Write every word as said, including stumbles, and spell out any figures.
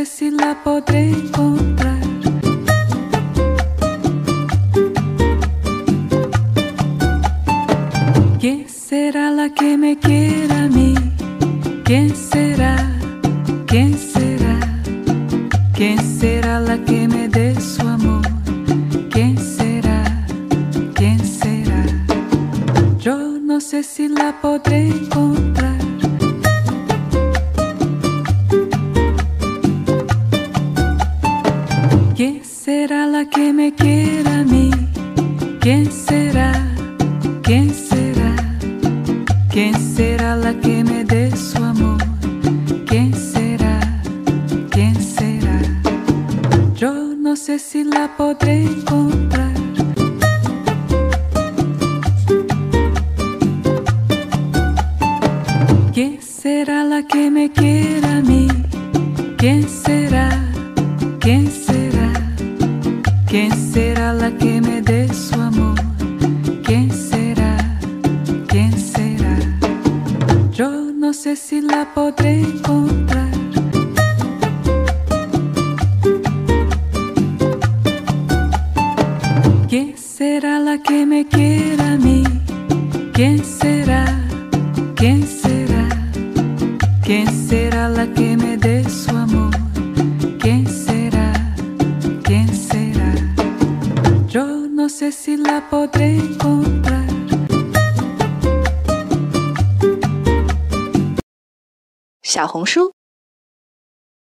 sé si la podré encontrar. ¿Quién será la que me quiera a mí? ¿Quién será? ¿Quién será? ¿Quién será la que me dé su amor? ¿Quién será? ¿Quién será? Yo no sé si la podré encontrar. ¿Quién será la que me quiera a mí? ¿Quién será? ¿Quién será? ¿Quién será la que me dé su amor? ¿Quién será? ¿Quién será? Yo no sé si la podré encontrar. ¿Quién será la que me quiera a mí? ¿Quién será? ¿Quién será? ¿Quién será la que me dé su amor? ¿Quién será? ¿Quién será? Yo no sé si la podré encontrar. ¿Quién será la que me quiera a mí? ¿Quién será? ¿Quién será? ¿Quién será la que me dé su amor? ¿Quién será? ¿Quién será? Yo no sé si la podré encontrar. 小红书